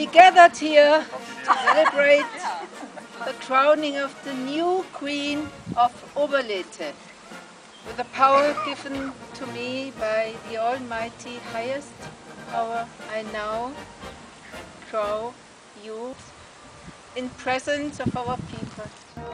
gathered here to celebrate the crowning of the new Queen of Oberlethe with the power given to me by the Almighty highest power. I now crown you in presence of our people.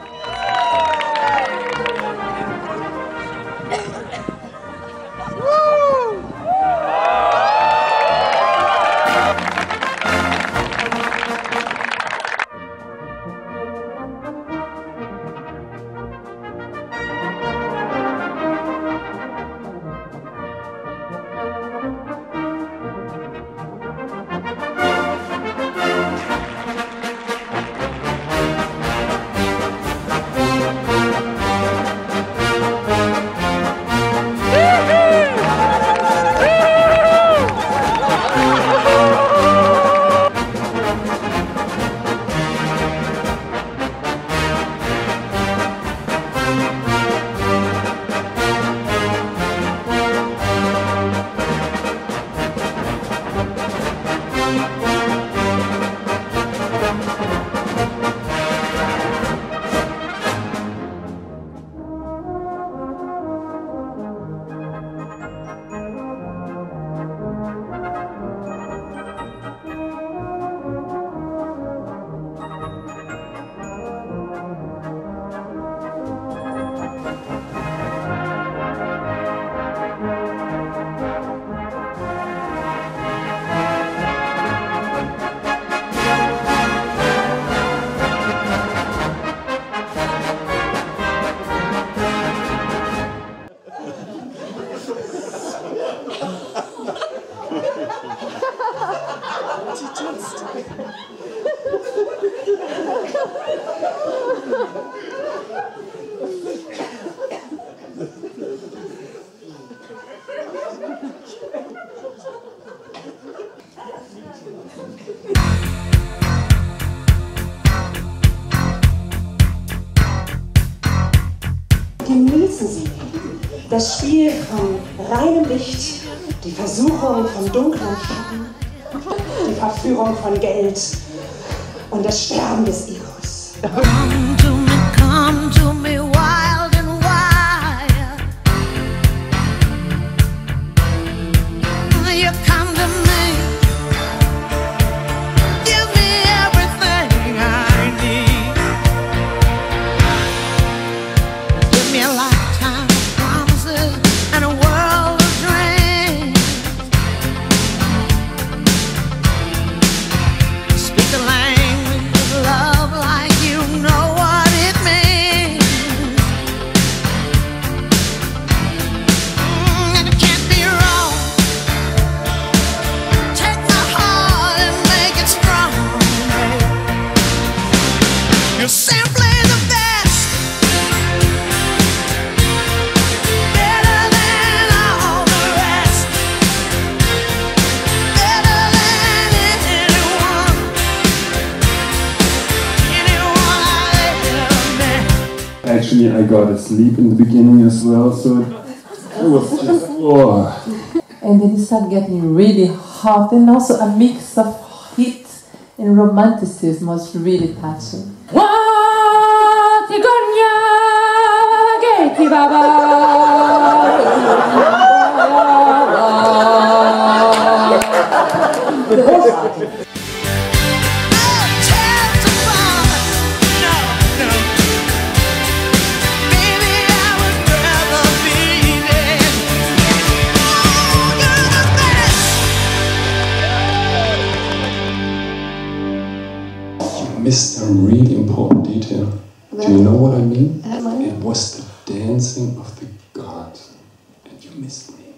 Genießen Sie das Spiel von reinem Licht, die Versuchung von dunklen Schatten, die Verführung von Geld und das Sterben des Egos. Come to me wild and wild. You come to me, give me everything I need. Give me a lifetime of promises and a world of dreams. Speak the language of love like you know what it means. And it can't be wrong. Take my heart and make it strong. You're simply the best. Better than all the rest. Better than anyone. Anyone I've ever met. Actually, I got asleep in the beginning as well, so it was just, oh. And then it started getting really hot, and also a mix of heat and romanticism was really touching. Missed a really important detail. Do you know what I mean? It was the dancing of the gods, and you missed me.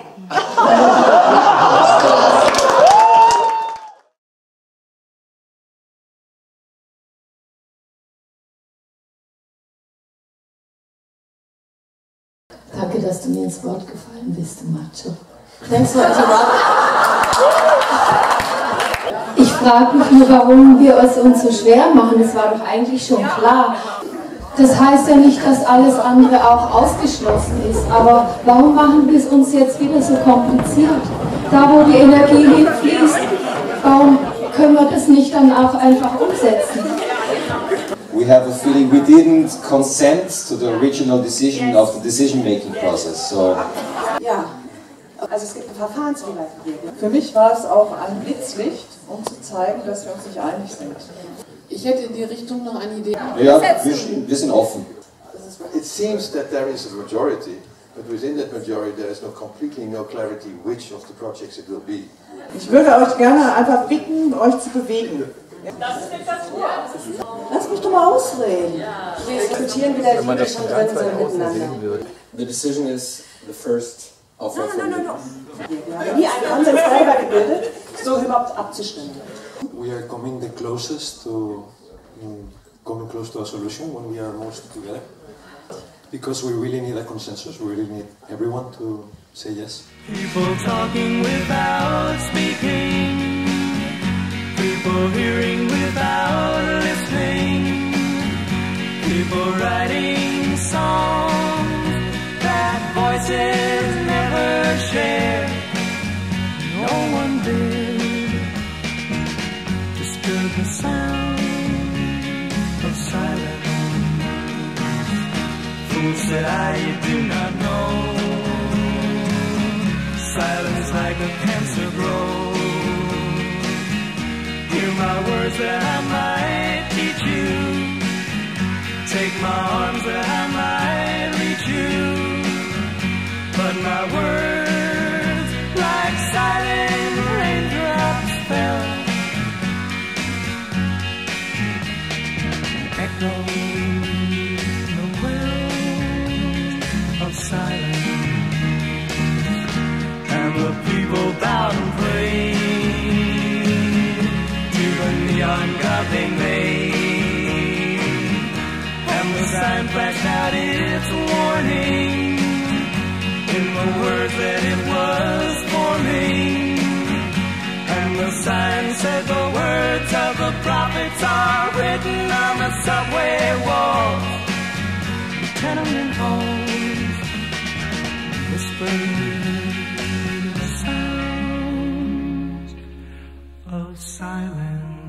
Danke, dass du mir ins Wort gefallen bist, du Macho. Thanks for interrupting. Ich frage mich nur, warum wir es uns so schwer machen. Das war doch eigentlich schon klar. Das heißt ja nicht, dass alles andere auch ausgeschlossen ist. Aber warum machen wir es uns jetzt wieder so kompliziert? Da, wo die Energie hinfließt, warum können wir das nicht dann auch einfach umsetzen? We have a feeling we didn't consent to the original decision of the decision-making process. So. Ja, also es gibt eine Verfahrensfehler. Für mich war es auch ein Blitzlicht, um zu zeigen, dass wir uns nicht einig sind. Ich hätte in die Richtung noch eine Idee. Ja, wir sind offen. It seems that there is a majority, but within that majority there is completely no clarity which of the projects it will be. Ich würde euch gerne einfach bitten, euch zu bewegen. Lass mich doch mal ausreden. Wir diskutieren wieder, wie wir schon drin sind miteinander. The decision is the first offer from you. Wir haben nie einen Konsens selber gebildet, so überhaupt abzustimmen. We are coming the closest to coming close to a solution when we are most together. Because we really need a consensus, we really need everyone to say yes. People talking without speaking, people hearing without listening, people writing songs that voices never share. No one did disturb the sound of silence. Fools that I do not know, silence like a cancer grows. Hear my words that I might teach you, take my arms that I might reach you, but my words like silent raindrops fell, echoing the well of silence. And the people bowed and prayed to the neon god they made, and the sign flashed out its warning in the words that it was forming. And the sign said the words of the prophets are written on the subway walls, the tenement halls, whispering of silence.